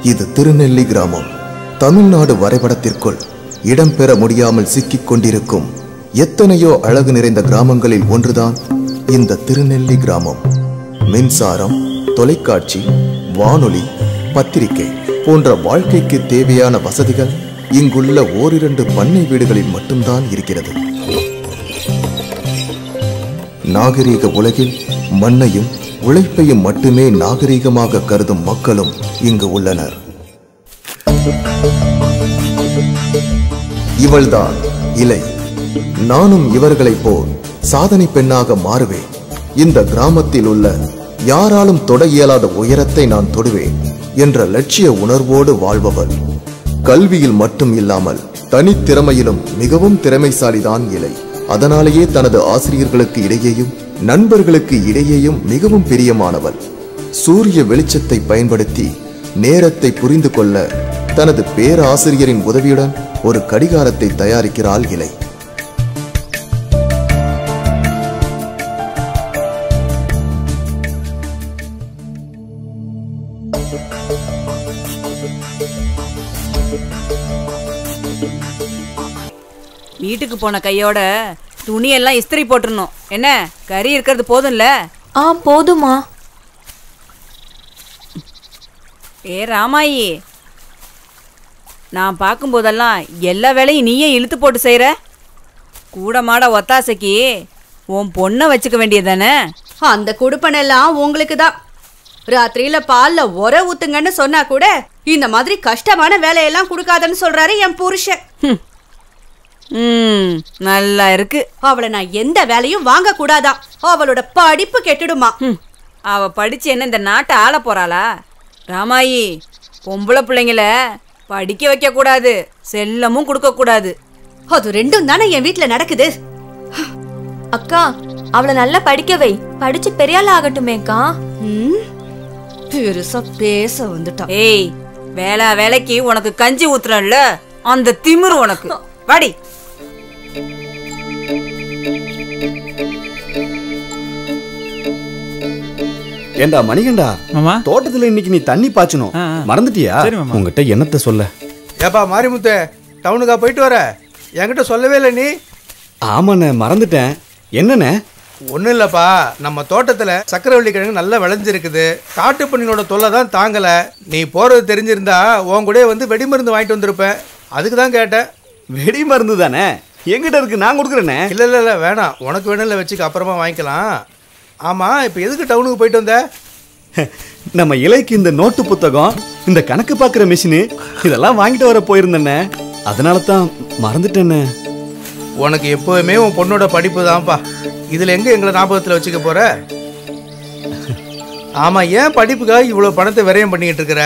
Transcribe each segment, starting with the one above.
இது திருநெல்லி கிராமம். தமிழ்நாடு வரைபடத்திற்குள் இடம்பெற முடியாமல் சிக்கிக் கொண்டிருக்கும் எத்தனையோ அழகு நிறைந்த கிராமங்களில் ஒன்றுதான் இந்த திருநெல்லி கிராமம். மின்சாரம், தொலைக்காட்சி, வானொலி, பத்திரிகை போன்ற வாழ்க்கைக்கு தேவையான வசதிகள் இங்குள்ள ஓரிரண்டு பண்ணை வீடுகளில் மட்டும்தான் இருக்கிறது. நாகரீக உலகில் மண்ணையும் உழைப்பையும் மட்டுமே நாகரீகமாக கருதும் மக்களும் இங்கு உள்ளனர். இவள்தான் இலை. நானும் இவர்களைப் போல் சாதனை பெண்ணாக மாறுவேன். இந்த கிராமத்தில் உள்ள யாராலும் தொட இயலாத உயரத்தை நான் தொடுவேன் என்ற லட்சிய உணர்வோடு வாழ்பவள். கல்வியில் மட்டும் இல்லாமல் தனித்திறமையிலும் மிகவும் திறமைசாலிதான் இலை. அதனாலேயே தனது ஆசிரியர்களுக்கு இடையேயும் நண்பர்களுக்கு இடையேயும் மிகவும் பிரியமானவள். சூரிய வெளிச்சத்தை பயன்படுத்தி நேரத்தை புரிந்து கொள்ள தனது பேராசிரியரின் உதவியுடன் ஒரு கடிகாரத்தை தயாரிக்கிறாள் இலை. வீட்டுக்கு போன கையோட துணியெல்லாம் இஸ்திரி போட்டுறணும். என்ன கறி இருக்கிறது போதும்ல? போதுமா. ராமாயி, நான் பார்க்கும்போதெல்லாம் எல்லா வேலையும் நீயே இழுத்து போட்டு செய்கிற. கூட மாட ஒத்தாசைக்கு உன் பொண்ணை வச்சுக்க வேண்டியதானே? அந்த குடுப்பனெல்லாம் உங்களுக்கு தான். ராத்திரியில பால்ல உர ஊத்துங்கன்னு சொன்னா கூட இந்த மாதிரி கஷ்டமான வேலையெல்லாம் கொடுக்காதன்னு சொல்றாரு என் புருஷன். நல்லா இருக்கு. அவளை நான் எந்த வேலையும் வாங்க கூடாதான். அவளோட படிப்பு கெட்டுடுமா. அவ படிச்சு என்ன இந்த நாட்டை ஆள போறாளா? ராமாயி, பொம்பளை பிள்ளைங்கள படிக்க வைக்க கூடாது, செல்லமும் கொடுக்க கூடாது. அது ரெண்டும் தானே என் வீட்டுல நடக்குது. அக்கா, அவளை நல்லா படிக்க வை. படிச்சு பெரியாள் ஆகட்டுமேக்கா. பெருசா பேச வந்துட்டா. ஏய், வேளா வேலைக்கு உனக்கு கஞ்சி ஊத்துறல்ல, அந்த திமிரு உனக்கு. வாடி. ஏண்டா மணிகண்டா, தோட்டத்துல இன்னைக்கு நீ தண்ணி பாய்ச்சணும், மறந்துட்டியா? உங்ககிட்ட என்னத்த சொல்ல? ஏப்பா மாரிமுத்து, டவுனுக்கா போயிட்டு வர? என்கிட்ட சொல்லவே இல்லை நீ. ஆமாண்ணே, மறந்துட்டேன். என்னண்ணே? ஒன்றும் இல்லைப்பா, நம்ம தோட்டத்தில் சக்கரவள்ளி கிழங்கு நல்லா விளைஞ்சிருக்குது. காட்டு பண்ணினோட தொல்லை தான் தாங்கலை. நீ போகிறது தெரிஞ்சிருந்தா உன் கூட வந்து வெடிமருந்து வாங்கிட்டு வந்திருப்பேன். அதுக்கு தான் கேட்டேன். வெடி மருந்து தானே? எங்கிட்ட இருக்கு, நான் கொடுக்குறேண்ணே. இல்லை இல்லை இல்லை வேணாம், உனக்கு வேணும் இல்லை, வச்சுக்க, அப்புறமா வாங்கிக்கலாம். ஆமாம், இப்போ எதுக்கு டவுனுக்கு போயிட்டு வந்த? நம்ம இலைக்கு இந்த நோட்டு புத்தகம், இந்த கணக்கு பார்க்குற மிஷினு இதெல்லாம் வாங்கிட்டு வர போயிருந்தேண்ணே. அதனால தான் மறந்துட்டேண்ணே. உனக்கு எப்போவுமே உன் பொண்ணோட படிப்பு தான்ப்பா. இதில் எங்கே எங்களை ஞாபகத்தில் வச்சுக்க போகிற? ஆமாம், ஏன் படிப்புக்காக இவ்வளோ பணத்தை விரயம் பண்ணிக்கிட்டு இருக்கிற?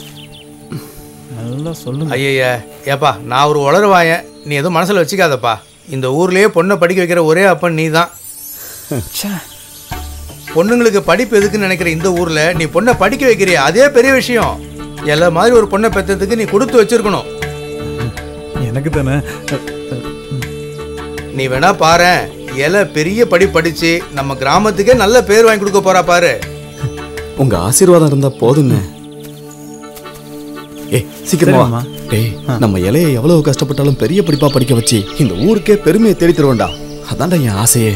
ஐயா ஏப்பா, நான் ஒரு உளறுவாயன், நீ எதுவும் மனசில் வச்சுக்காதப்பா. இந்த ஊர்லேயே பொண்ணை படிக்க வைக்கிற ஒரே அப்பன் நீ தான். பொண்ணுங்களுக்கு படிப்பு எதுக்குன்னு நினைக்கிற இந்த ஊரில் நீ பொண்ணை படிக்க வைக்கிறிய, அதே பெரிய விஷயம். எல்லா மாதிரி ஒரு பொண்ணை பெற்றதுக்கு நீ கொடுத்து வச்சிருக்கணும். எனக்கு தானே. நீ வேணா பாரு, எலை பெரிய படிச்சு நம்ம கிராமத்துக்கே நல்ல பேர் வாங்கி கொடுக்க போறா பாரு. உங்க ஆசீர்வாதம் இருந்தா போதுங்க. ஏய் சீக்கிரமா. டேய், நம்ம இலையை எவ்வளவு கஷ்டப்பட்டாலும் பெரிய படிப்பா படிக்க வச்சு இந்த ஊருக்கே பெருமையை தேடி தருவேன்டா. அதான்டா என் ஆசையே.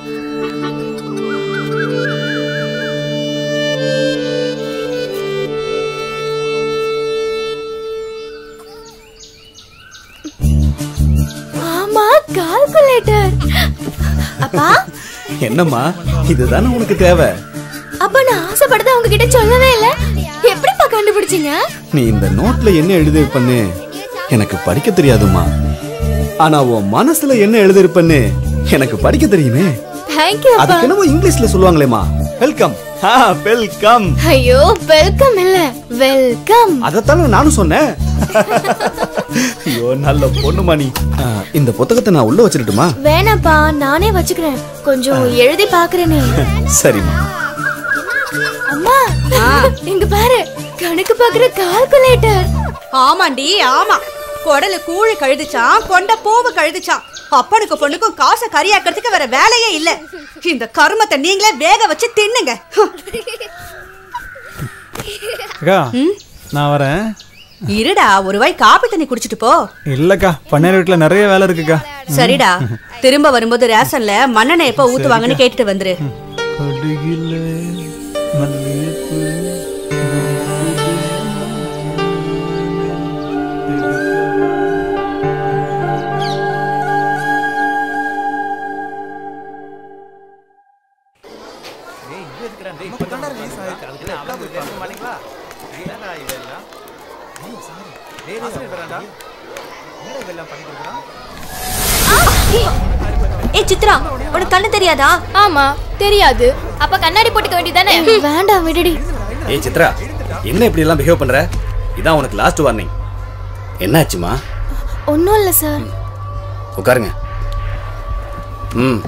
கால்குலேட்டர். அப்பா, என்னம்மா, இதுதானே உனக்கு தேவை? அப்பா, நான் ஆசைப்பட்டதை உங்ககிட்ட சொல்லவே இல்ல. எப்படிப்பா கண்டுபிடிச்சீங்க? நீ இந்த நோட்ல என்ன எழுதிருப்பன்னு எனக்கு படிக்க தெரியாதுமா. ஆனா உன் மனசுல என்ன எழுதிருப்பன்னு எனக்கு படிக்க தெரியுமே. Thank you. அதுக்கு என்னமோ இங்கிலீஷ்ல சொல்லுவாங்களேமா, வெல்கம். வெல்கம். ஐயோ, வெல்கம் இல்ல, வெல்கம். அதத்தானே நானும் சொன்னேன். ஐயோ, நல்ல பொண்ணுமா நீ. இந்த புத்தகத்தை நான் உள்ள வச்சிரட்டுமா? வேணாப்பா, நானே வச்சுக்கிறேன். கொஞ்சம் எழுதி பாக்குறேனே. சரிம்மா. அம்மா, இங்க பாரு, கணக்கு பாக்குற கால்குலேட்டர். ஆமாண்டி, ஆமா. கொடல கூழு கழுதுச்சான், கொண்ட பூவு கழுதுச்சான். அப்பனுக்கு பொண்ணுக்கும் காசை கரியாக்கிறதுக்கு வேற வேலையே இல்ல. இந்த கருமத்தை நீங்களே வேக வச்சு தின்னுங்க. நான் வரேன். இருடா, ஒரு வாய் காப்பி தண்ணி குடிச்சிட்டு போ. இல்லக்கா, பண்ணையார் வீட்டுல நிறைய வேலை இருக்குக்கா. சரிடா, திரும்ப வரும்போது ரேஷன்ல மண்ணெண்ணெய் எப்ப ஊத்துவாங்கன்னு கேட்டுட்டு வந்துரு. ஏய் சித்ரா, உனக்கு கண்ணு தெரியாதா? ஆமா தெரியாது. அப்ப கண்ணாடி போட்டுக்க வேண்டியதானே? வேண்டாம் விடுடி. ஏய் சித்ரா, என்ன இப்படி எல்லாம் பிஹேவ் பண்ற? இதான் உனக்கு லாஸ்ட் வார்னிங். என்னாச்சுமா? ஒன்றும் இல்லை சார். உட்காருங்க. ம்.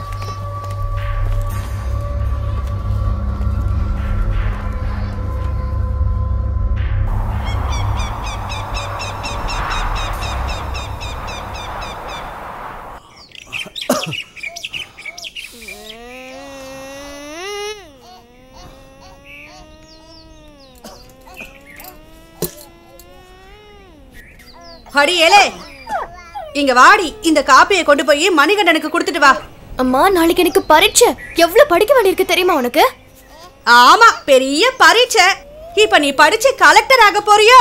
அடி ஏலே, இங்க வாடி. இந்த காப்பியை கொண்டு போய் மணிகண்டனுக்கு கொடுத்துட்டு வா. அம்மா, நாளைக்கு எனக்கு பரீட்சை. எவ்வளவு படிக்க வேண்டியிருக்கு தெரியுமா உனக்கு? ஆமா, பெரிய பரீட்சை. இப்ப நீ படிச்சு கலெக்டர் ஆக போறியோ?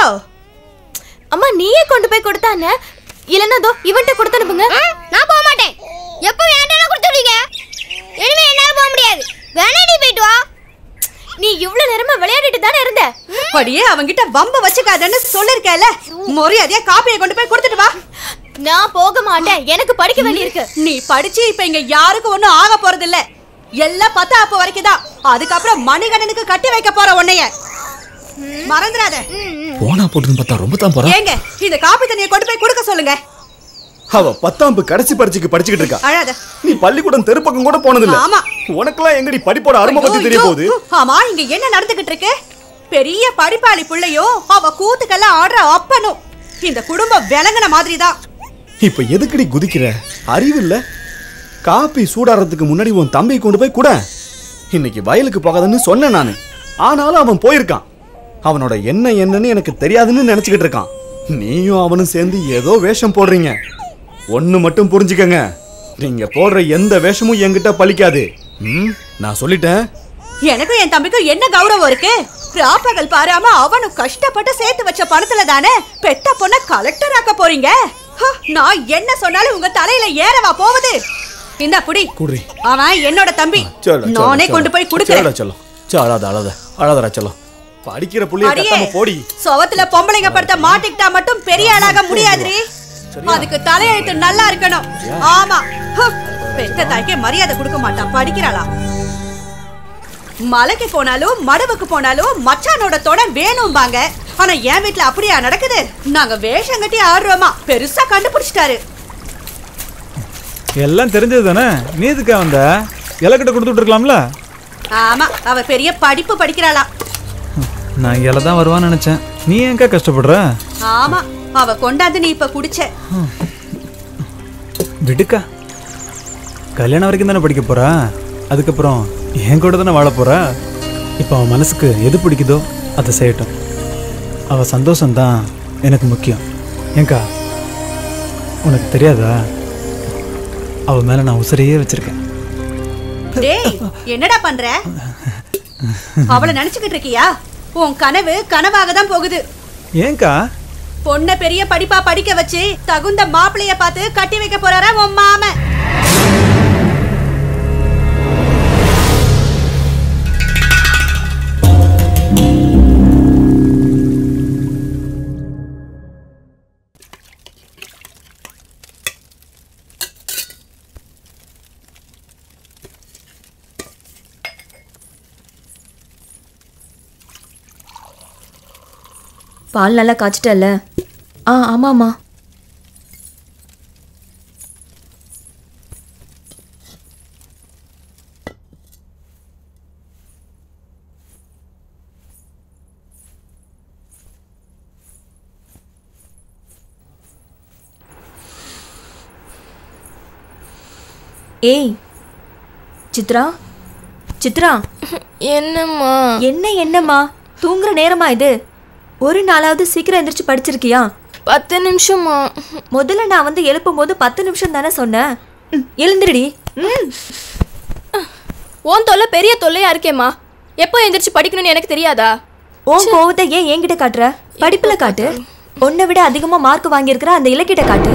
அம்மா, நீயே கொண்டு போய் கொடுத்தானே. இல்லன்னா தோ இவன்ட்ட கொடுத்து அனுப்புங்க. நான் போக மாட்டேன். எப்போ வேண்டாம் கொடுத்துடுவீங்க. இனிமே என்னால போக முடியாது. வேணா நீ போயிட்டு வா. நீ இவ்வளவு நேரமா விளையாடிட்டு தானே இருந்த. படியே அவங்கிட்ட வம்ப வச்சுக்காதன்னு சொல்லிருக்கேல. மரியாதையா காப்பியை கொண்டு போய் கொடுத்துட்டு வா. நான் போக மாட்டேன். எனக்கு படிக்க வேண்டியிருக்கு. நீ படிச்சு இப்ப இங்க யாருக்கும் ஒண்ணும் ஆக போறது இல்ல. எல்லாம் 10 வரைக்கும் தான். அதுக்கப்புறம் மணிகண்டனுக்கு கட்டி வைக்க போற உன்னைய மறந்துடாத. போனா போட்டுன்னு பார்த்தா ரொம்ப தான் போறா. ஏங்க, இந்த காப்பி தண்ணியை கொண்டு போய் கொடுக்க சொல்லுங்க. அவ 10ஆம் கடைசி பரீட்சைக்கு படிச்சுக்கிட்டு இருக்கா. அழாத. நீ பள்ளிக்கூடம் தெருப்பக்கம் கூட போனது இல்ல. ஆமா. உனக்கெல்லாம் எங்கடி படிப்போட அருமை பத்தி தெரிய போகுது? ஆமா, இங்க என்ன நடந்துகிட்டு இருக்கு? பெரிய படிப்பாளி பிள்ளையும் அவ கூத்துக்கெல்லாம் ஆடுற அப்பனும். இந்த குடும்பம் விளங்குன மாதிரி தான். இப்ப எதுக்கடி குதிக்கிற? அறிவு இல்ல? காப்பி சூடாறதுக்கு முன்னாடி உன் தம்பி கொண்டு போய் கூட. இன்னைக்கு வயலுக்கு போகாதன்னு சொன்னேன் நானு. ஆனாலும் அவன் போயிருக்கான். அவனோட என்னன்னு எனக்கு தெரியாதுன்னு நினைச்சுக்கிட்டு இருக்கான். நீயும் அவனும் சேர்ந்து ஏதோ வேஷம் போடுறீங்க. ஒண்ணு மட்டும் புரிஞ்சுக்கங்க, நீங்க போடுற எந்த வேஷமும் என்கிட்ட பலிக்காது. நான் சொல்லிட்டேன். எனக்கும் என் தம்பிக்கும் என்ன கௌரவம் இருக்கு? ராப்பகல் பாராம அவனும் கஷ்டப்பட்டு சேர்த்து வச்ச பணத்துல தானே பெத்த பொண்ண கலெக்டர் ஆக்க போறீங்க. நான் என்ன சொன்னாலும் உங்க தலையில ஏறவா போகுது? இந்த புடி. அவன் என்னோட தம்பி. நானே கொண்டு போய் கொடுக்கிறேன். அழாதரா செல்லம். படிக்கிற புள்ளைய கட்டாம போடி. சோவத்துல பொம்பளைங்க படுத்த மாட்டிக்கிட்டா மட்டும் பெரிய ஆளாக முடியாதுரி. அதுக்கு தலையெழுத்து நல்லா இருக்கணும். ஆமா, பெத்த தாய்க்கே மரியாதை கொடுக்க மாட்டான். படிக்கிறாளா? மலைக்கு போனாலும் மடவுக்கு போனாலும் மச்சானோட தொட வேணும்பாங்க. ஆனா என் வீட்டுல அப்படியா நடக்குது? நாங்க வேஷம் கட்டி ஆடுறோமா? பெருசா கண்டுபிடிச்சிட்டாரு. எல்லாம் தெரிஞ்சது தானே. நீ எதுக்கா வந்த? இலக்கிட்ட கொடுத்துட்டு இருக்கலாம்ல. ஆமா, அவ பெரிய படிப்பு படிக்கிறாளா. நான் இலை தான் வருவான்னு நினைச்சேன். நீ ஏங்கா கஷ்டப்படுற? ஆமா, அவ கொண்டாந்து நீ இப்ப குடிச்ச. விடுக்கா, கல்யாணம் வரைக்கும் தானே படிக்க போறா. அதுக்கப்புறம் என் கூட தானே வாழ போறா. இப்போ அவன் மனசுக்கு எது பிடிக்குதோ அதை செய்யட்டும். அவ சந்தோஷம்தான் எனக்கு முக்கியம். ஏங்கா, உனக்கு தெரியாதா? அவ மேல நான் உசிரையே வச்சிருக்கேன். டேய், என்னடா பண்ற? அவளை நினைச்சுக்கிட்டு இருக்கியா? உன் கனவு கனவாக தான் போகுது. ஏங்கா? பொண்ண பெரிய படிப்பா படிக்க வச்சு தகுந்த மாப்பிளைய பார்த்து கட்டி வைக்க போறாரா உன் மாமன். பால் நல்லா காய்ச்சிட்டல்ல? ஆமாம்மா. ஏய் சித்ரா, சித்ரா. என்னம்மா? என்னம்மா, தூங்குற நேரமா இது? ஒரு நாளாவது சீக்கிரம் எந்திரிச்சு படிச்சிருக்கியா? 10 நிமிஷமா? முதல்ல நான் வந்து எழுப்பும் போது 10 நிமிஷம் தானே சொன்னேன். எழுந்திரடி. உன் தொல்லை பெரிய தொல்லையா இருக்கேம்மா. எப்போ எந்திரிச்சு படிக்கணும்னு எனக்கு தெரியாதா? உன் கோவத்தை ஏன் என்கிட்ட காட்டுற? படிப்புல காட்டு. உன்னை விட அதிகமா மார்க் வாங்கியிருக்கிற அந்த இலக்கிட்ட காட்டு.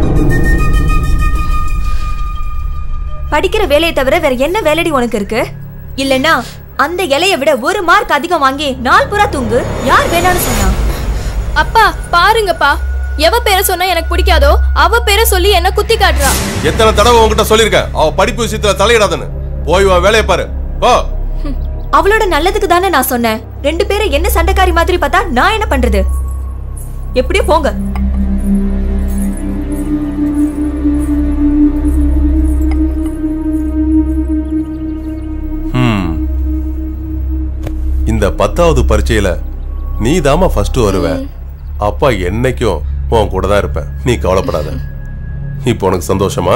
படிக்கிற வேலையை தவிர வேற என்ன வேலைடி உனக்கு இருக்கு? இல்லன்னா அந்த இலையை விட ஒரு மார்க் அதிகம் வாங்கி நாள் பூரா தூங்கு. யார் வேணான்னு சொன்னா? அப்பா பாருங்கப்பா, எவ பேரை சொன்னா எனக்கு பிடிக்காதோ அவ பேரை சொல்லி என்ன குத்தி காட்டுறா. எத்தனை தடவை உன்கிட்ட சொல்லிருக்கேன் அவ படிப்பு விஷயத்துல தலையிடாதன்னு. போய் வா, வேலையை பாரு போ. அவளோட நல்லதுக்கு தானே நான் சொன்னேன். 2 பேரும் என்ன சண்டைக்காரி மாதிரி பார்த்தா நான் என்ன பண்றது? எப்படியோ போங்க. இந்த 10வது பரீட்சையில நீ தாமா ஃபர்ஸ்ட் வருவ. அப்பா என்னைக்கும் உன் கூட தான் இருப்பேன், நீ கவலைப்படாத. இப்போ உனக்கு சந்தோஷமா?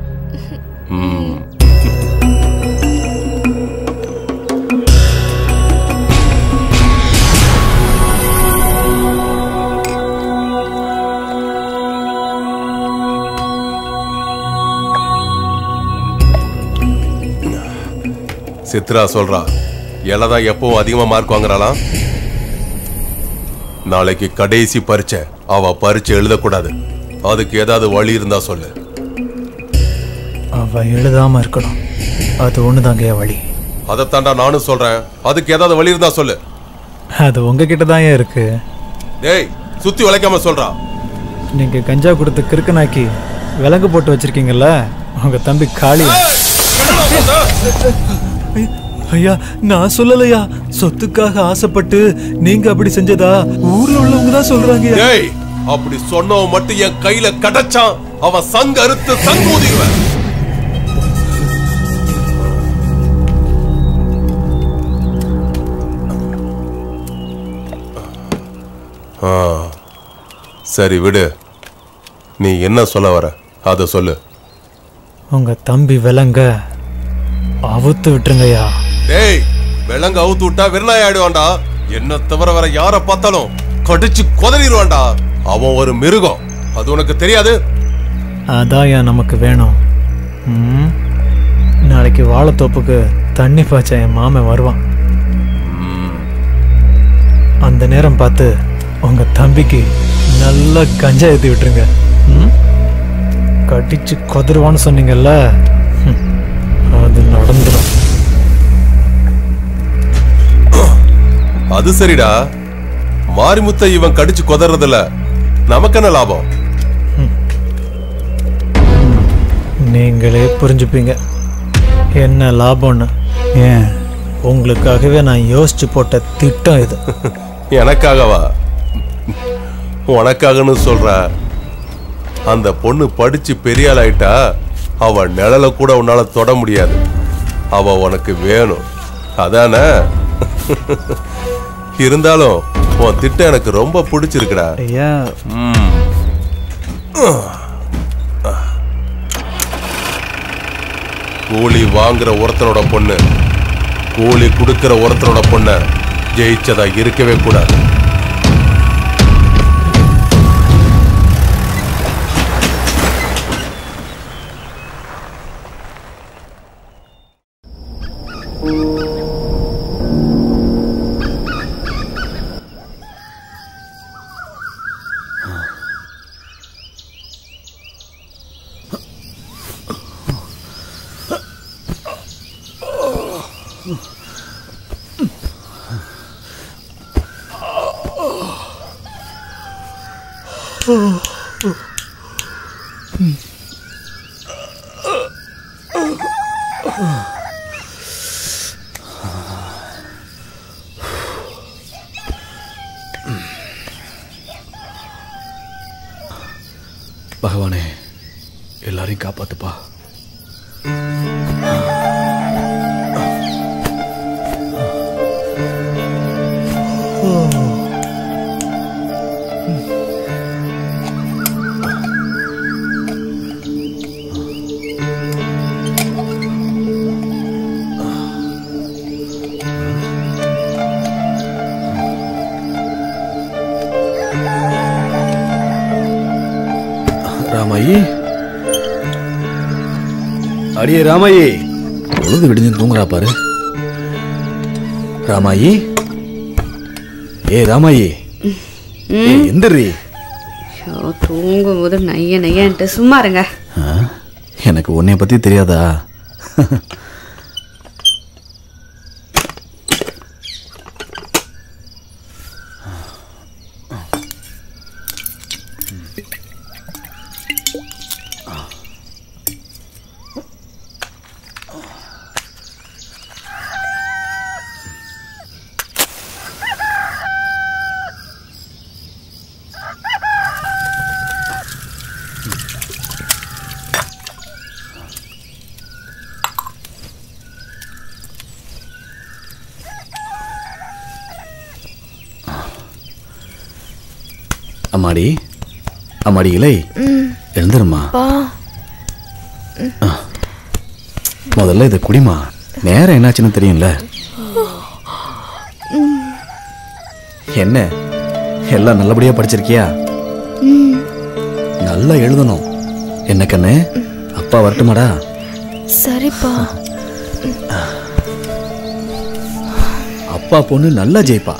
சித்ரா சொல்றா, எல்லாம் எப்பவும் அதிகமா மார்க் வாங்குறாளாம். நாளைக்கு கடைசி பரீட்சை, அவ பரீட்சை எழுதக்கூடாது. அதுக்கு ஏதாவது வழி இருந்தா சொல்லு. அவ எழுதாம இருக்கணும், அது ஒண்ணுதாங்க வழி. அதைத்தாண்டா நானும் சொல்றேன். அதுக்கு ஏதாவது வழி இருந்தா சொல்லு. அது உங்ககிட்ட தான் இருக்கு. டேய், சுத்தி வளைக்காம சொல்றா. நீங்க கஞ்சா கொடுத்து கிறுக்கனாக்கி விலங்கு போட்டு வச்சிருக்கீங்கல்ல, உங்க தம்பி காளி. ஐயா, நான் சொல்லலையா. சொத்துக்காக ஆசைப்பட்டு நீங்க அப்படி செஞ்சதா ஊர்ல உள்ளவங்க தான் சொல்றாங்க. டேய், அப்படி சொன்னவன் மட்டும் என் கையில கடச்சான், அவன் சங்க அறுத்து சங்கூதிடுவேன். சரி விடு, நீ என்ன சொல்ல வர அத சொல்லு. உங்க தம்பி விலங்க அவுத்து விட்டுருங்கய்யா. டேய், விலங்கு அவுத்து விட்டா வெறுநாய் ஆயிடுவான்டா. என்ன தவிர வேற யார பார்த்தாலும் கடிச்சு கொதறிடுவான்டா. அவன் ஒரு மிருகம், அது உனக்கு தெரியாது? அதான் நமக்கு வேணும். நாளைக்கு வாழைத்தோப்புக்கு தண்ணி பாய்ச்ச என் மாமன் வருவான். அந்த நேரம் பார்த்து உங்க தம்பிக்கு நல்லா கஞ்சா ஏற்றி விட்டுருங்க. கடிச்சு கொதருவான்னு சொன்னீங்கல்ல, அது நடந்துடும். அது சரிடா, மாரிமுத்தை இவன் கடிச்சு கொதறதுல நமக்கு என்ன லாபம்? நீங்களே புரிஞ்சுப்பீங்க என்ன லாபம்னு. ஏன், உங்களுக்காகவே நான் யோசிச்சு போட்ட திட்டம் இது. எனக்காகவா? உனக்காகன்னு சொல்ற. அந்த பொண்ணு படிச்சு பெரிய ஆள் ஆயிட்டா, அவ நிழல கூட உன்னால தொட முடியாது. அவ உனக்கு வேணும், அதானே? இருந்தாலும் உன் திட்டம் எனக்கு ரொம்ப பிடிச்சிருக்குடா. கூலி வாங்குற ஒருத்தனோட பொண்ணு கூலி கொடுக்கிற ஒருத்தனோட பொண்ண ஜெயிச்சதா இருக்கவே கூடாது. பகவானே, எல்லாரையும் காப்பாத்துப்பா. அடியே ராமாயி, பொழுது விடிஞ்சு தூங்குறா பாரு. ராமாயி, ராமாயி, எந்திரி. தூங்கும் போது நைய நையன்ட்டு சும்மா இருங்க. எனக்கு உன்னைய பத்தி தெரியாதா? அம்மாடி, அம்மாடி இலை, எழுந்துருமா. முதல்ல இதை குடிமா. நேரம் என்னாச்சுன்னு தெரியும்ல. என்ன எல்லாம் நல்லபடியா படிச்சிருக்கியா? நல்லா எழுதணும். என்ன கண்ணு, அப்பா வரட்டுமாடா? சரிப்பா. அப்பா பொண்ணு நல்லா ஜெயிப்பா.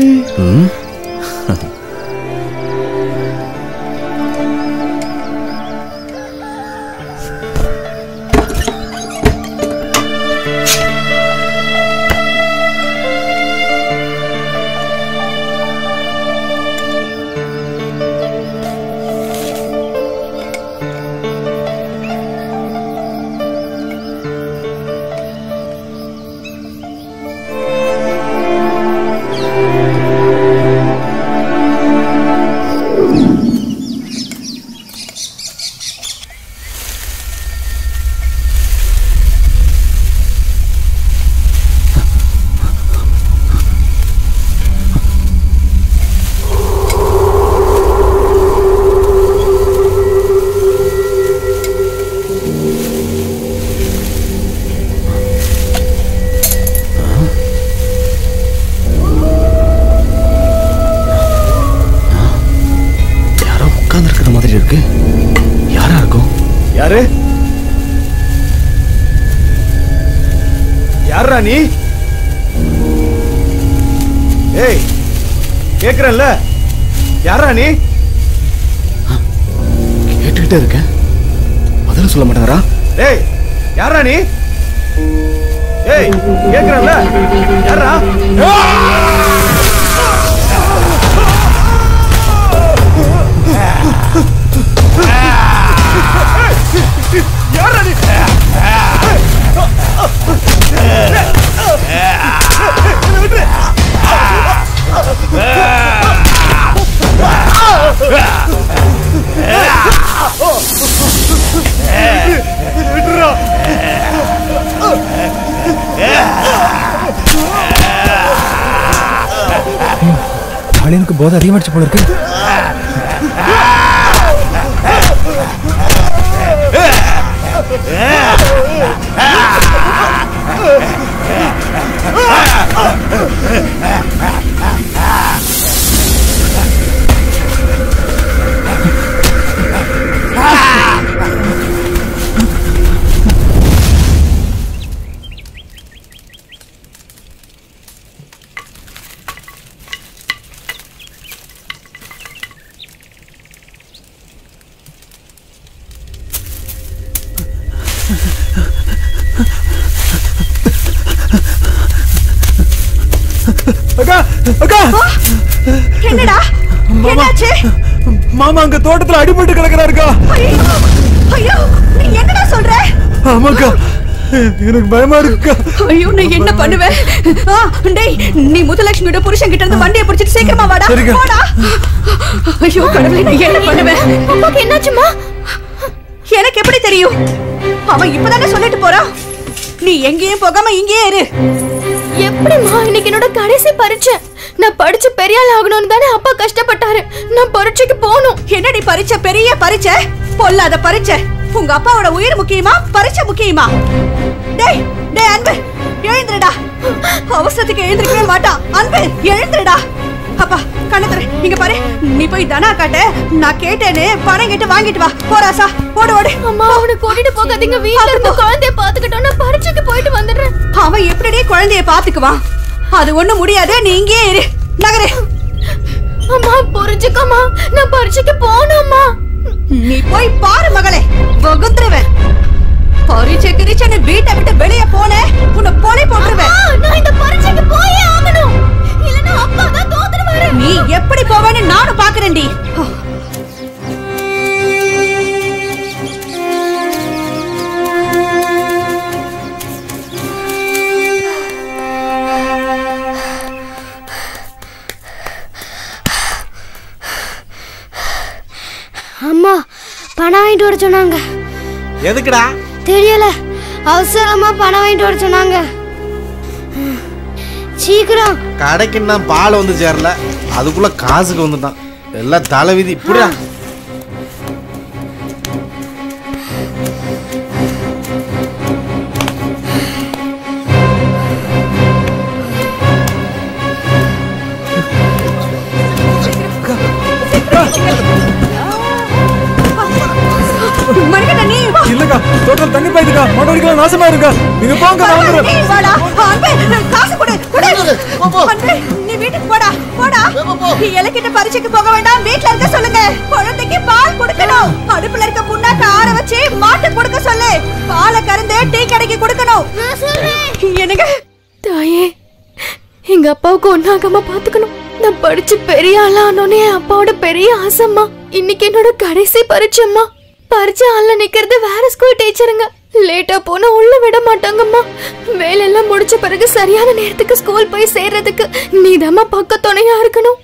யாரா இருக்கும்? யாரு? யாரா நீ? ஏய், கேக்குறல்ல, யாரா நீ? கேட்டுக்கிட்டே இருக்க, பதில் சொல்ல மாட்டாரா? ஏய், யாரா நீ? ஏய், கேக்குறல்ல, யாரா? யாரா நீ? எனக்கு போதை அதிகமாச்சு போல இருக்கு. அக்கா, அக்கா, என்னடா? என்னாச்சு? மாமா அங்க தோட்டத்துல அடிபட்டு கிடக்குறாருக்கா. ஐயோ, நீ என்னடா சொல்ற? ஆமாக்கா, எனக்கு பயமா இருக்குக்கா. ஐயோ, நான் என்ன பண்ணுவேன்? டேய், நீ முத்துலட்சுமியோட புருஷன் கிட்ட இருந்து வண்டியை பிடிச்சிட்டு சீக்கிரமா வாடா. போடா. ஐயோ கடவுளே, நான் என்ன பண்ணுவேன்? அம்மாக்கு என்னாச்சுமா? எனக்கு எப்படி தெரியும்? அவன் இப்பதானே சொல்லிட்டு போறான். நீ எங்கேயும் போகாம இங்கேயே இரு. எப்படிமா? இன்னைக்கு என்னோட கடைசி பரீட்சை. நான் படிச்சு பெரிய ஆள் ஆகணும்னு தானே அப்பா கஷ்டப்பட்டாரு. நான் பரீட்சைக்கு போகணும். என்னடி பரீட்சை? பெரிய பரீட்சை? பொல்லாத பரீட்சை. உங்க அப்பாவோட உயிர் முக்கியமா, பரீட்சை முக்கியமா? டேய் டேய் அன்பு, எழுந்துடா. அவசரத்துக்கு எழுந்திருக்கவே மாட்டான். அன்பு, எழுந்துடா. அப்பா கண்ணத்துறை இங்க பாரு, நீ போய் தனா காட்ட நான் கேட்டேன்னு பணம் கேட்டு வாங்கிட்டு வா. போராசா ஓடு ஓடு. அம்மா அவனை கூட்டிட்டு போகாதீங்க, வீட்ல இருந்து குழந்தைய பாத்துக்கிட்டோம், நான் பரீட்சைக்கு போயிட்டு வந்துடுறேன். அவன் எப்படியே குழந்தைய பாத்துக்குவான், அது ஒண்ணும் முடியாது. நீ இங்கே இரு, நகரு. அம்மா புரிஞ்சுக்கம்மா, நான் பரீட்சைக்கு போகணும்மா. நீ போய் பாரு மகளே, வகுத்துருவேன். பரீட்சை கிரிச்சன்னு வீட்டை விட்டு வெளியே போன உன்னை போனை போட்டுருவேன். நான் இந்த பரீட்சைக்கு போயே ஆகணும், இல்லன்னா அப்பா தான் தோத்துடுவாரு. நீ எப்படி போவேன்னு நானும் பாக்குறேன்டி. அம்மா பணம் வாங்கிட்டு வர சொன்னாங்க. எதுக்குடா தெரியல, அவசரமா பணம் வாங்கிட்டு வர சொன்னாங்க. சீக்கிரம். கடைக்கு நான் பால் வந்து சேரல, அதுக்குள்ள காசுக்கு வந்துட்டான். எல்லாம் தலைவிதி. இப்படியா இல்லக்கா, டோட்டல் தண்ணி பாய்துக்கா, மோட்டரிக்கெல்லாம் நாசமா இருக்கா. நீங்க போங்க, நான் வந்துடுறேன். காசு கொடு கொடு. அன்பே, நீ வீட்டுக்கு போடா போடா. இலக்கிட்ட பரீட்சைக்கு போக வேண்டாம், வீட்ல இருக்க சொல்லுங்க. குழந்தைக்கு பால் கொடுக்கணும். அடுப்புல இருக்க புண்ணாக்க ஆற வச்சு மாட்டு கொடுக்க சொல்லு. பாலை கறந்து டீ கடைக்கு கொடுக்கணும். என்னங்க தாயே, எங்க அப்பாவுக்கு ஒன்னாகாம பாத்துக்கணும். நான் படிச்சு பெரிய ஆளானோனே அப்பாவோட பெரிய ஆசைம்மா. இன்னைக்கு என்னோட கடைசி பரீட்சைம்மா. பரீட்சை ஆள்ல நிக்கிறது வேற ஸ்கூல் டீச்சருங்க. லேட்டா போனா உள்ள விட மாட்டாங்கம்மா. வேலையெல்லாம் முடிச்ச பிறகு சரியான நேரத்துக்கு ஸ்கூல் போய் சேர்றதுக்கு நீதாம்மா பக்க துணையா இருக்கணும்.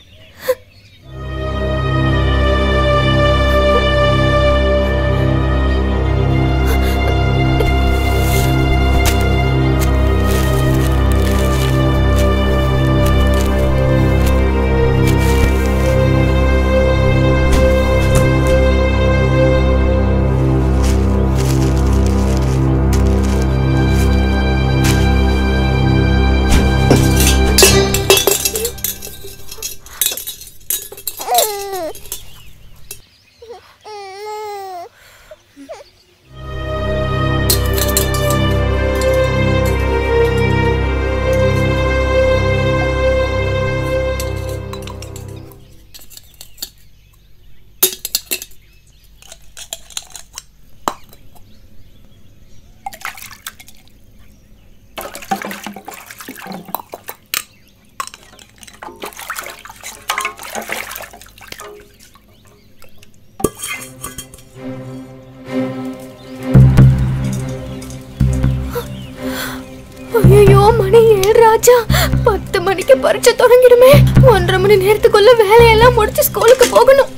ஐயோ, மணி 7 ராஜா. 10 மணிக்கு பரீட்சை தொடங்கிடுமே. 1.5 மணி நேரத்துக்குள்ள வேலையெல்லாம் முடிச்சு ஸ்கூலுக்கு போகணும்.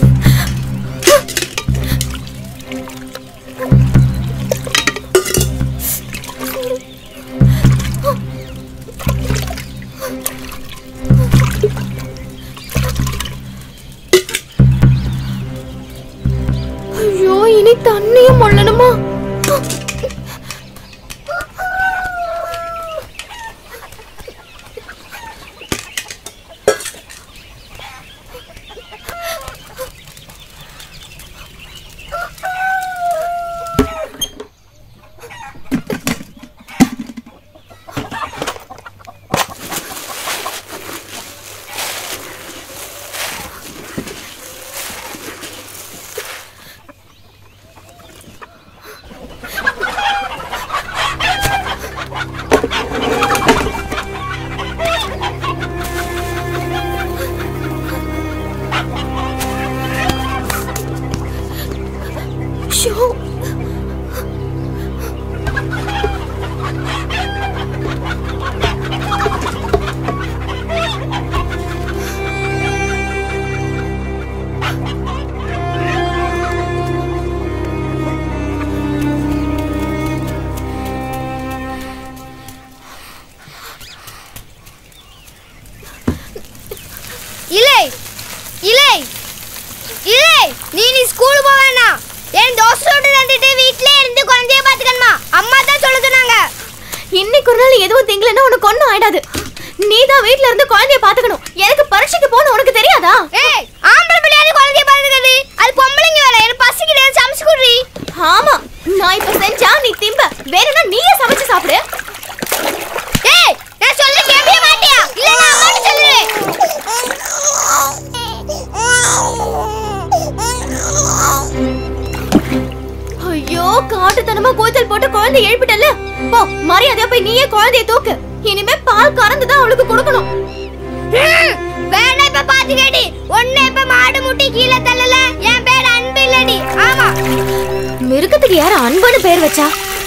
ஐயோ, இனி தண்ணியும் மொள்ளணுமா? இலை இலை இலை, நீ ஸ்கூல் போவேனா? என் தோசையோட வந்துட்டு வீட்லயே இருந்து குழந்தைய பாத்துக்கணுமா? அம்மா தான் சொல்ல சொன்னாங்க. இன்னைக்கு ஒரு நாள் எதுவும் திங்கலன்னா உனக்கு ஒன்றும் ஆயிடாது. நீ தான் வீட்ல இருந்து குழந்தைய பாத்துக்கணும். எனக்கு பரீட்சைக்கு போகணும். மரியாதையா போய் நீயே குழந்தைய தூக்கு. இனிமே பால் கறந்துதான் அவளுக்கு கொடுக்கணும். வேணா இப்ப பாத்து கேடி. ஒண்ணே இப்ப மாடு முட்டி கீழே தள்ளல. என் பேர் அன்பு இல்லடி. ஆமா. மிருகத்துக்கு யார அன்புன்னு பேர் வச்சா?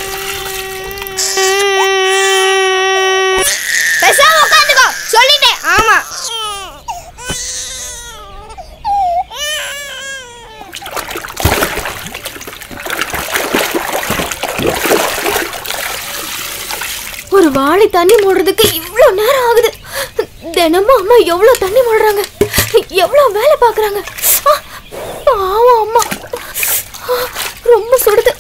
பேசாம உட்காந்துக்கோ. சொல்லிட்டேன். ஆமா. ஒரு வாளி தண்ணி மூடுறதுக்கு இவ்வளவு நேரம் ஆகுது. தினமும் அம்மா எவ்வளவு தண்ணி மூடுறாங்க, எவ்வளவு வேலை பாக்குறாங்க. பாவம் அம்மா, ரொம்ப சுடுது.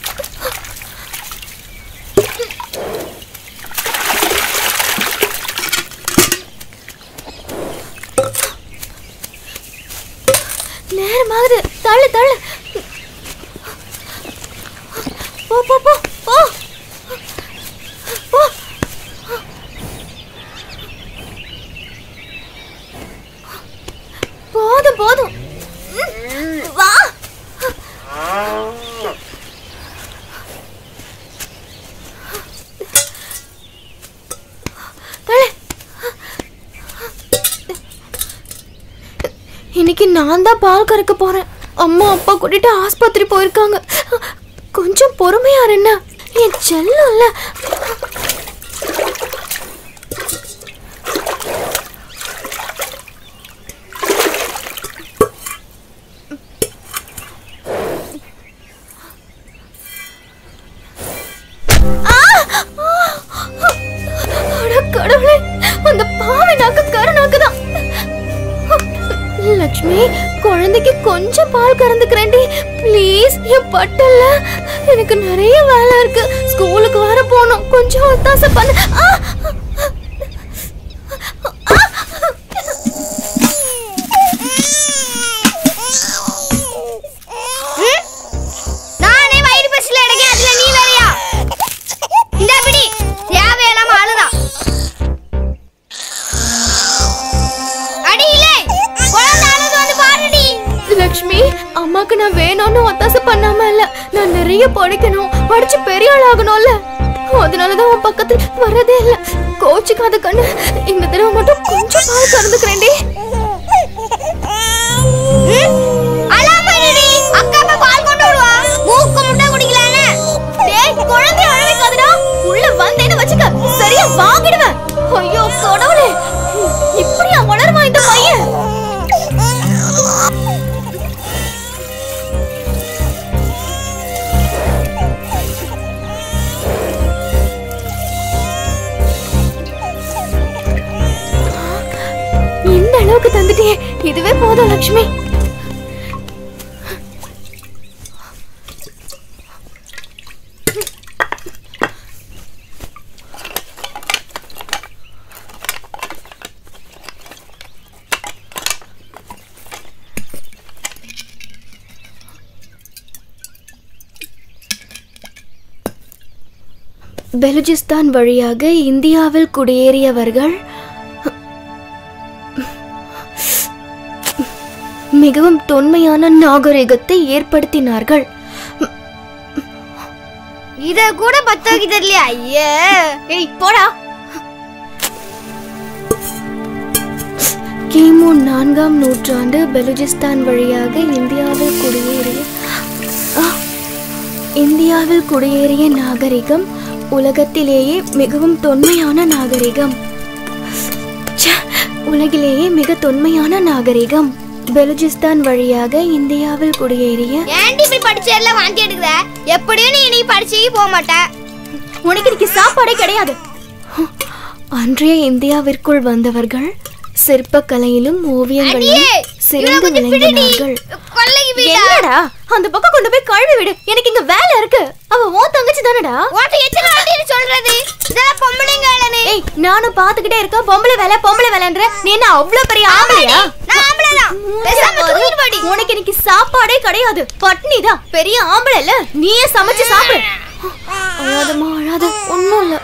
நேரமாகுது. தள்ளு தள்ளு. போ போ போ போ. போதும் போதும், வா. இன்னைக்கு நான் தான் பால் கறக்க போறேன். அம்மா அப்பா கூட்டிட்டு ஆஸ்பத்திரி போயிருக்காங்க. கொஞ்சம் பொறுமையா என்ன, என் செல்லம்ல. கடவுளே, அந்த பாவை நாக்கு கருநாக்குதான். லட்சுமி, குழந்தைக்கு கொஞ்சம் பால் கறந்துக்கிறேன்டி ப்ளீஸ். என் பட்டல்ல எனக்கு நிறைய வேலை இருக்கு. ஸ்கூலுக்கு வர போகணும். கொஞ்சம் ஒத்தாசை பண்ணு. நானே வயிறு பசில எடுக்கேன். அதுல நீ வேலையா? இந்த பிடி தேவையில்லாம அழுதான். அடியிலே குழந்தை அழுது வந்து பாருடி. லட்சுமி, அம்மாக்கு நான் வேணும்னு ஒத்தாசை பண்ணாம இல்ல. நான் நிறைய படிக்கணும், படிச்சு பெரிய ஆள் ஆகணும்ல. அதனாலதான் உன் பக்கத்துல வரதே இல்ல. கோச்சுக்காத கண்ணு. இந்த தடவை மட்டும் கொஞ்சம் பால் கறந்துக்கிறேன்டி. அலாமடி அக்கா பால் கொண்டு வருவா. மூக்கு முட்டை குடிக்கலானே. டேய், குழந்தை அழவைக்காதடா. உள்ள வந்தேன்னு வச்சுக்க, சரியா வாங்கிடுவேன். ஐயோ கடவுளே, இப்படியா வளருமா இந்த பையன்? இந்த அளவுக்கு தந்துட்டியே, இதுவே போதும் லட்சுமி. பெலுஜிஸ்தான் வழியாக இந்தியாவில் குடியேறியவர்கள் மிகவும் தொன்மையான நாகரிகத்தை ஏற்படுத்தினார்கள். இத கூட பத்தோக்கி தெரியலையா? ஐயே, ஏய் போடா. கிமு 4ஆம் நூற்றாண்டு பெலுஜிஸ்தான் வழியாக இந்தியாவில் குடியேறிய நாகரிகம் உலகத்திலேயே மிகவும் தொன்மையான நாகரிகம். உலகிலேயே மிக தொன்மையான நாகரிகம். பெலுஜிஸ்தான் வழியாக இந்தியாவில் குடியேறிய. ஏன்டி இப்படி படிச்சு எல்லாம் வாந்தி எடுக்குற? எப்படியும் நீ படிச்சு போக மாட்ட. உனக்கு இன்னைக்கு சாப்பாடே கிடையாது. அன்றைய இந்தியாவிற்குள் வந்தவர்கள் சிற்பக்கலையிலும் ஓவியங்களிலும் சிறந்து விளங்கினார்கள். என்னடா அந்த பக்கம் கொண்டு போய் கழுவி விடு. எனக்கு இங்க வேலை இருக்கு. அவ ஓ தங்கச்சி தானடா. ஓட்ட எத்தனை வாட்டி சொல்றது? இதெல்லாம் பொம்பளைங்க வேலைனே. ஏய், நானும் பாத்துக்கிட்டே இருக்கேன். பொம்பளை வேலைன்ற நீ என்ன அவ்வளவு பெரிய ஆம்பளையா? நான் ஆம்பளை தான். பேசாம தூக்கிட்டு போடி. உனக்கு இன்னைக்கு சாப்பாடே கிடையாது. பட்னி தான். பெரிய ஆம்பளை இல்ல, நீயே சமைச்சு சாப்பிடு. அழாதமா அழாத, ஒண்ணும் இல்ல.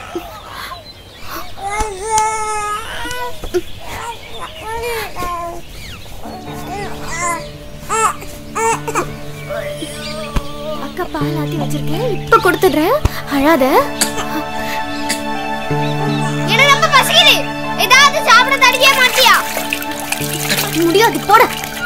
அக்கா பால் ஆத்தி வச்சிருக்கேன், இப்ப கொடுத்துடுறேன். அழாத. முடியாது போட.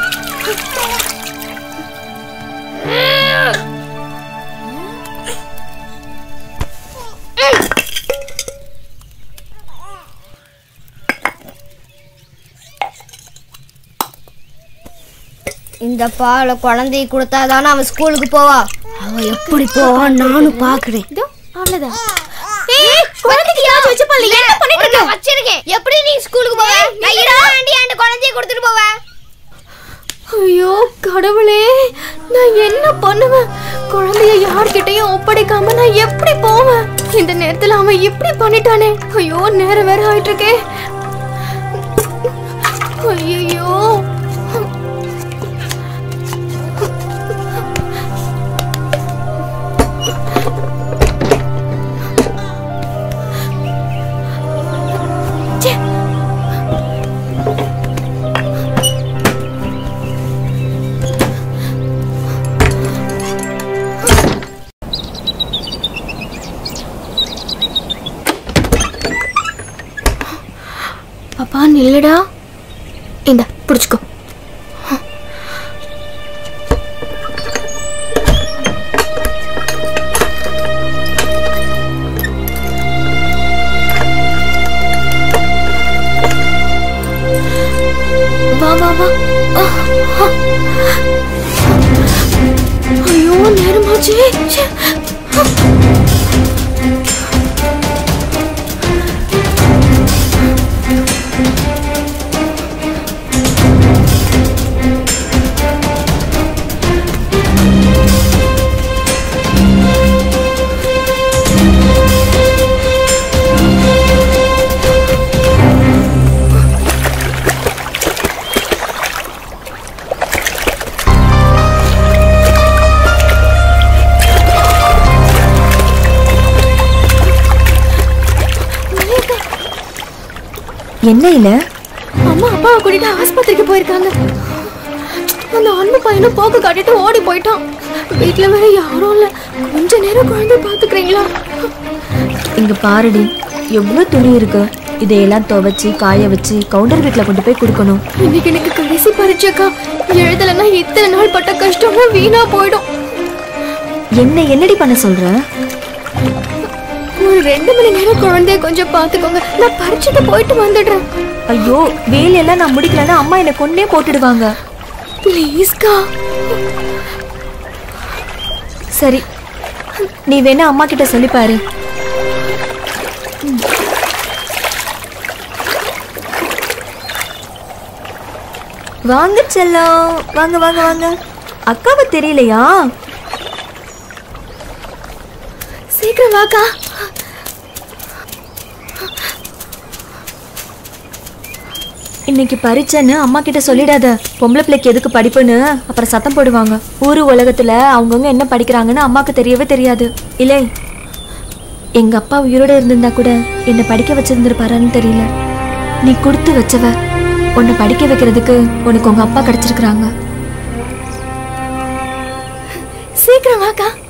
இந்த பாலை குழந்தைக்கு கொடுத்தாதானே அவன் ஸ்கூலுக்கு போவா. அவன் எப்படி போவான் நானும் பாக்குறேன். அவ்வளவுதான். குழந்தைக்கு யாச்சு வச்சு பால் என்ன பண்ணிட்டு இருக்க? வச்சிருக்கேன். எப்படி நீ ஸ்கூலுக்கு போவ? நான் இரவாண்டி அந்த குழந்தையை கொடுத்துட்டு போவேன். ஐயோ கடவுளே, நான் என்ன பண்ணுவேன்? குழந்தைய யார்கிட்டயும் ஒப்படைக்காம நான் எப்படி போவேன்? இந்த நேரத்துல அவன் இப்படி பண்ணிட்டானே. ஐயோ நேரம் வேற ஆயிட்டு இருக்கே. ஐயோ பாப்பா நில்லுடா. இந்த பிடிச்சுக்கோ. வா வா வா. ஐயோ நேரமாச்சு. என்ன இல்ல? அம்மா அப்பாவை கூட்டிட்டு ஆஸ்பத்திரிக்கு போயிருக்காங்க. அந்த அன்பு பையனும் போக்கு காட்டிட்டு ஓடி போயிட்டான். வீட்டுல வேற யாரும் இல்ல. கொஞ்ச நேரம் குழந்தை பாத்துக்கிறீங்களா? இங்க பாருடி, எவ்வளவு துணி இருக்கு. இதையெல்லாம் துவைச்சு காய வச்சு கவுண்டர் வீட்டுல கொண்டு போய் கொடுக்கணும். இன்னைக்கு எனக்கு கடைசி பரீட்சைக்கா. எழுதலைன்னா இத்தனை நாள் பட்ட கஷ்டமும் வீணா போயிடும். என்னடி பண்ண சொல்ற? ஒரு 2 மணி நேரம் குழந்தைய கொஞ்சம் பாத்துக்கோங்க. நான் பரீட்சைக்கு போயிட்டு வந்துடுறேன். ஐயோ வேலையெல்லாம் நான் முடிக்கலன்னா அம்மா என்னை கொன்னே போட்டுடுவாங்க. ப்ளீஸ்கா. சரி நீ வேணா அம்மா கிட்ட சொல்லி பாரு. வாங்க செல்லம், வாங்க வாங்க வாங்க. அக்காவை தெரியலையா? சீக்கிரம் வாக்கா. இன்னைக்கு பரீட்சைன்னு அம்மா கிட்ட சொல்லிடாத. பொம்பளை பிள்ளைக்கு எதுக்கு படிப்புன்னு அப்புறம் சத்தம் போடுவாங்க. ஊரு உலகத்துல அவங்கவுங்க என்ன படிக்கிறாங்கன்னு அம்மாக்கு தெரியவே தெரியாது. இல்லை எங்க அப்பா உயிரோட இருந்திருந்தா கூட என்னை படிக்க வச்சிருந்திருப்பாரான்னு தெரியல. நீ கொடுத்து வச்சவ. உன்னை படிக்க வைக்கிறதுக்கு உனக்கு உங்க அப்பா கிடைச்சிருக்கிறாங்க. சீக்கிரம் வாக்கா.